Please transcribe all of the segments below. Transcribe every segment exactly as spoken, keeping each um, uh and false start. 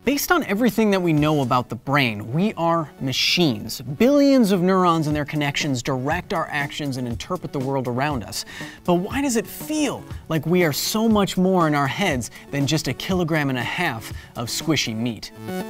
Based on everything that we know about the brain, we are machines. Billions of neurons and their connections direct our actions and interpret the world around us. But why does it feel like we are so much more in our heads than just a kilogram and a half of squishy meat?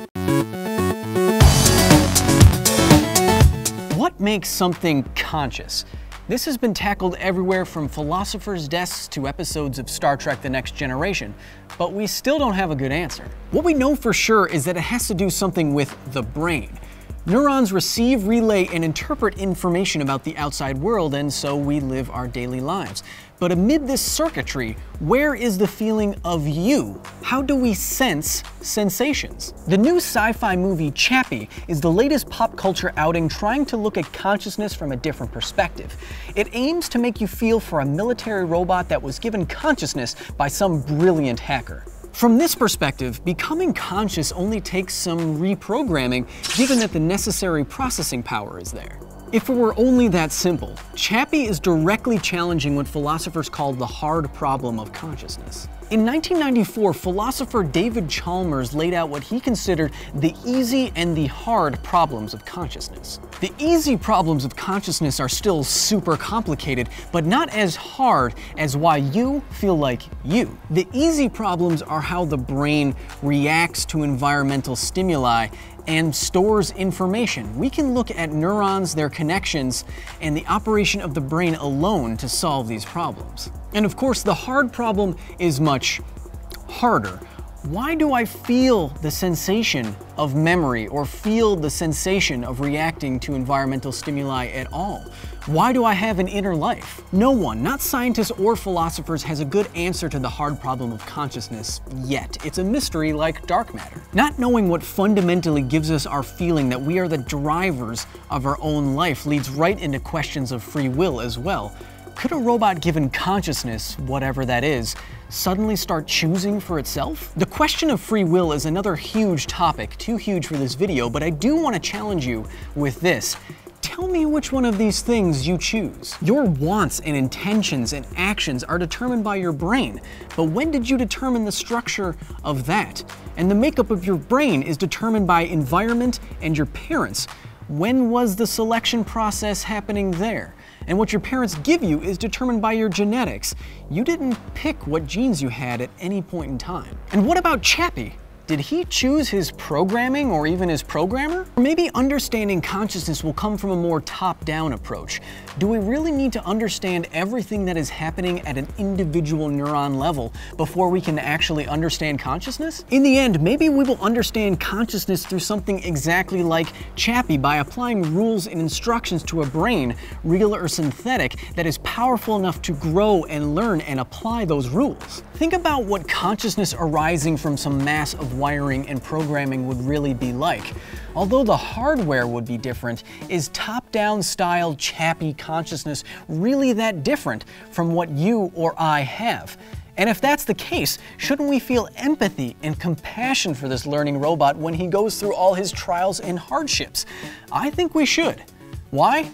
What makes something conscious? This has been tackled everywhere from philosophers' desks to episodes of Star Trek: The Next Generation, but we still don't have a good answer. What we know for sure is that it has to do something with the brain. Neurons receive, relay, and interpret information about the outside world, and so we live our daily lives. But amid this circuitry, where is the feeling of you? How do we sense sensations? The new sci-fi movie Chappie is the latest pop culture outing trying to look at consciousness from a different perspective. It aims to make you feel for a military robot that was given consciousness by some brilliant hacker. From this perspective, becoming conscious only takes some reprogramming, given that the necessary processing power is there. If it were only that simple, Chappie is directly challenging what philosophers call the hard problem of consciousness. In nineteen ninety-four, philosopher David Chalmers laid out what he considered the easy and the hard problems of consciousness. The easy problems of consciousness are still super complicated, but not as hard as why you feel like you. The easy problems are how the brain reacts to environmental stimuli and stores information. We can look at neurons, their connections, and the operation of the brain alone to solve these problems. And of course, the hard problem is much harder. Why do I feel the sensation of memory or feel the sensation of reacting to environmental stimuli at all? Why do I have an inner life? No one, not scientists or philosophers, has a good answer to the hard problem of consciousness yet. It's a mystery like dark matter. Not knowing what fundamentally gives us our feeling that we are the drivers of our own life leads right into questions of free will as well. Could a robot given consciousness, whatever that is, suddenly start choosing for itself? The question of free will is another huge topic, too huge for this video, but I do want to challenge you with this. Tell me which one of these things you choose. Your wants and intentions and actions are determined by your brain, but when did you determine the structure of that? And the makeup of your brain is determined by environment and your parents. When was the selection process happening there? And what your parents give you is determined by your genetics. You didn't pick what genes you had at any point in time. And what about Chappie? Did he choose his programming or even his programmer? Or maybe understanding consciousness will come from a more top-down approach. Do we really need to understand everything that is happening at an individual neuron level before we can actually understand consciousness? In the end, maybe we will understand consciousness through something exactly like Chappie by applying rules and instructions to a brain, real or synthetic, that is powerful enough to grow and learn and apply those rules. Think about what consciousness arising from some mass of wiring and programming would really be like. Although the hardware would be different, is top-down style Chappie consciousness really that different from what you or I have? And if that's the case, shouldn't we feel empathy and compassion for this learning robot when he goes through all his trials and hardships? I think we should. Why?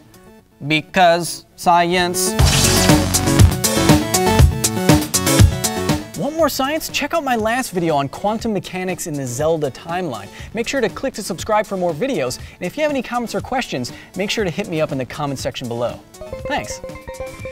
Because science. Want more science? Check out my last video on quantum mechanics in the Zelda timeline. Make sure to click to subscribe for more videos, and if you have any comments or questions, make sure to hit me up in the comment section below. Thanks.